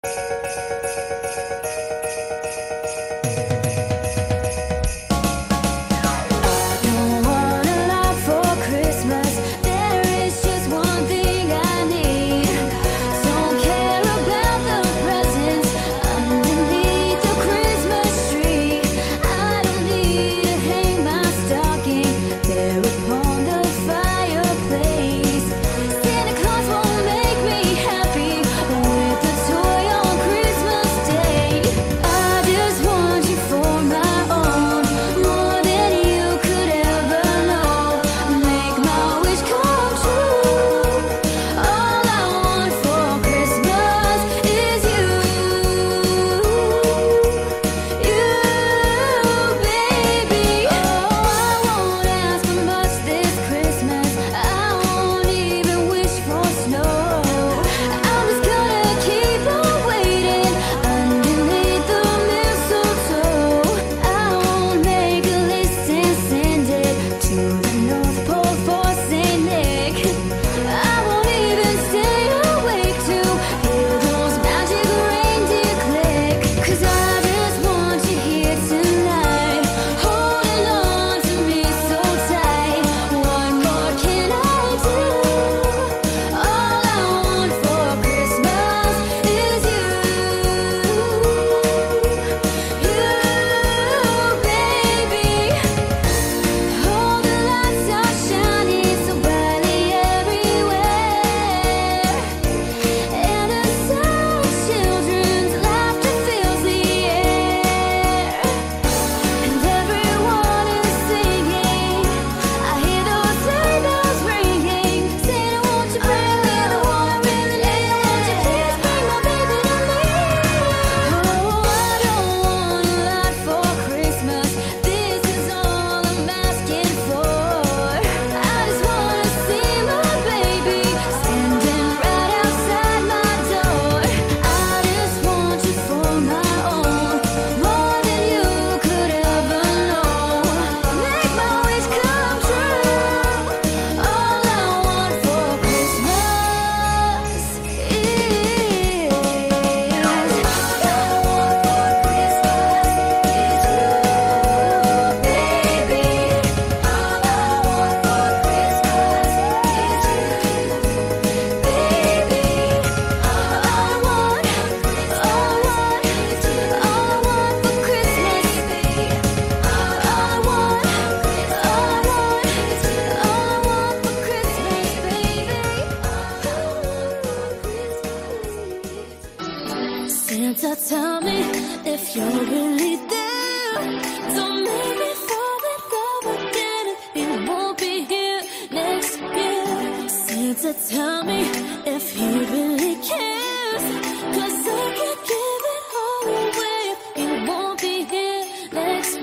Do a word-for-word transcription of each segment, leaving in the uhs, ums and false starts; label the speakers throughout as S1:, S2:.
S1: Santa, tell me if you're really there. Don't make me fall in love again. It won't be here next year. Santa, tell me if he really cares. Cause I can't give it all away. It won't be here next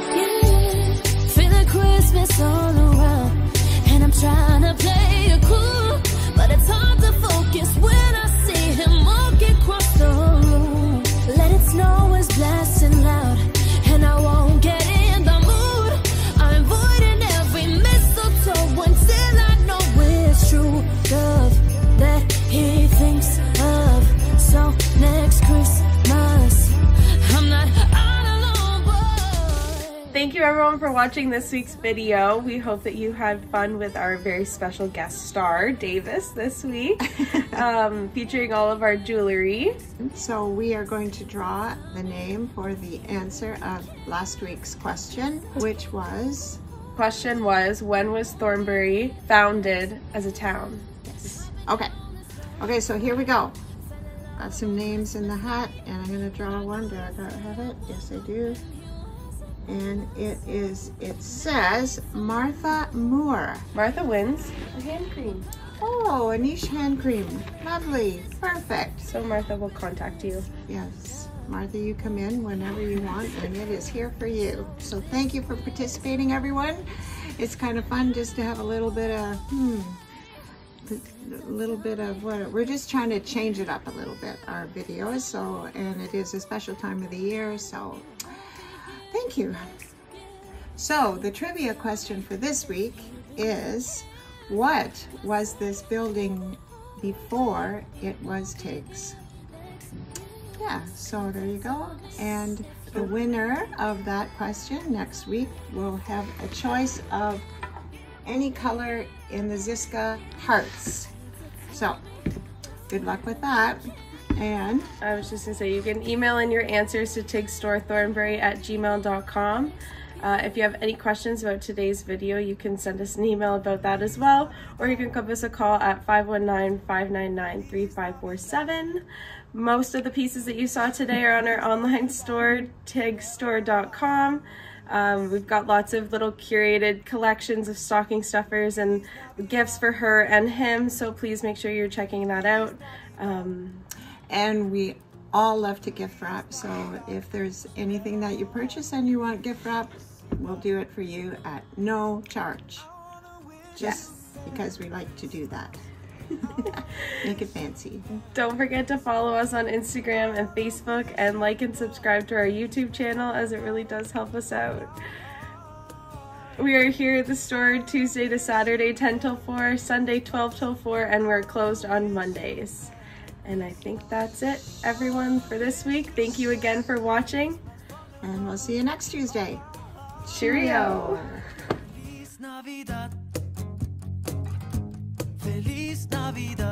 S1: year. Feeling Christmas all around, and I'm trying to play it cool, but it's hard to focus when I see him walk across the room. Let it snow is blasting loud, and I won't get in the mood. I'm avoiding every mistletoe until I know it's true love that he thinks of. So next Christmas, I'm not all alone, boy.
S2: Thank you everyone for watching this week's video. We hope that you had fun with our very special guest star, Davis, this week, um, featuring all of our jewelry.
S3: So we are going to draw the name for the answer of last week's question, which was?
S2: Question was, when was Thornbury founded as a town?
S3: Yes. Okay. Okay, so here we go. Got some names in the hat, and I'm going to draw one. Do I have it? Yes, I do. And it is, it says Martha Moore.
S2: Martha wins a hand cream.
S3: Oh, a niche hand cream. Lovely. Perfect.
S2: So Martha will contact you.
S3: Yes. Martha, you come in whenever you want, and it is here for you. So thank you for participating, everyone. It's kind of fun just to have a little bit of, hmm, a little bit of what, we're just trying to change it up a little bit, our videos. So, and it is a special time of the year, so thank you. So the trivia question for this week is, what was this building before it was Tigs? Yeah. Yeah, so there you go. And the winner of that question next week will have a choice of any color in the Zsiska hearts. So good luck with that. And
S2: I was just gonna say, you can email in your answers to tigs store thornbury at gmail dot com. Uh, if you have any questions about today's video, you can send us an email about that as well, or you can give us a call at five one nine, five nine nine, three five four seven. Most of the pieces that you saw today are on our online store, tigs store dot com. Um, we've got lots of little curated collections of stocking stuffers and gifts for her and him, so please make sure you're checking that out. Um,
S3: and we all love to gift wrap, so if there's anything that you purchase and you want gift wrap, we'll do it for you at no charge. Just yes. because we like to do that. Make it fancy.
S2: Don't forget to follow us on Instagram and Facebook, and like and subscribe to our YouTube channel, as it really does help us out. We are here at the store Tuesday to Saturday, ten till four, Sunday twelve till four, and we're closed on Mondays. And I think that's it, everyone, for this week. Thank you again for watching.
S3: And we'll see you next Tuesday.
S2: Cheerio.
S4: Feliz Navidad. Feliz Navidad.